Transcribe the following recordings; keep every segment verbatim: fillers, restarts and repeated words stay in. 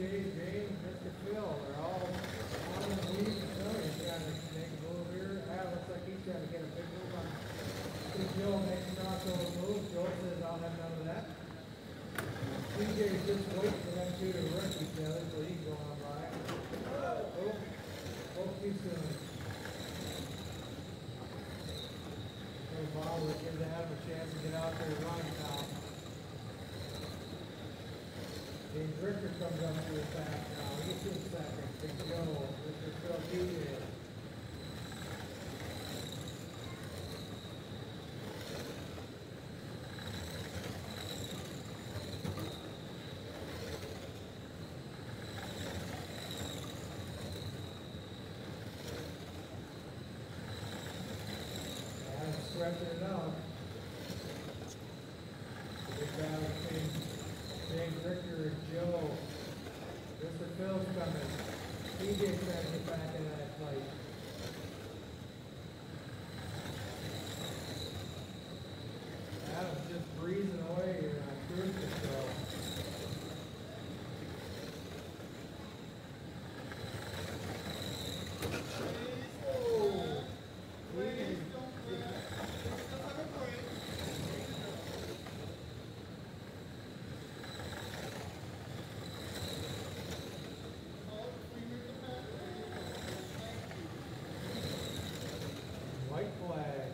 J, James, and Mister Phil, they're all on the lead. So he's trying to make a move here. Ah, looks like he's trying to get a big move on. Big Joe makes a crossover move. Joe says, I'll have none of that. C J's just waiting for them two to rush each other, so he's going on by. Oh, spoke too soon. So ball will give Adam a chance to get out there and run now. James Richter comes up to the back now. He's in second. Big Joe. Mister Phil T J. Stretching it out. Big battle between James Richter and Joe. Mister Phil's coming. T J trying to get back in that fight. Adam's just breezing away here on cruise control. White flag.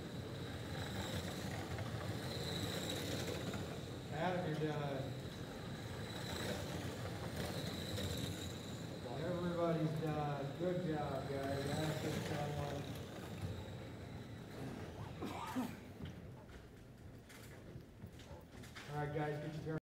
Adam, you're done. Everybody's done. Good job, guys. That's just someone. All right, guys, get your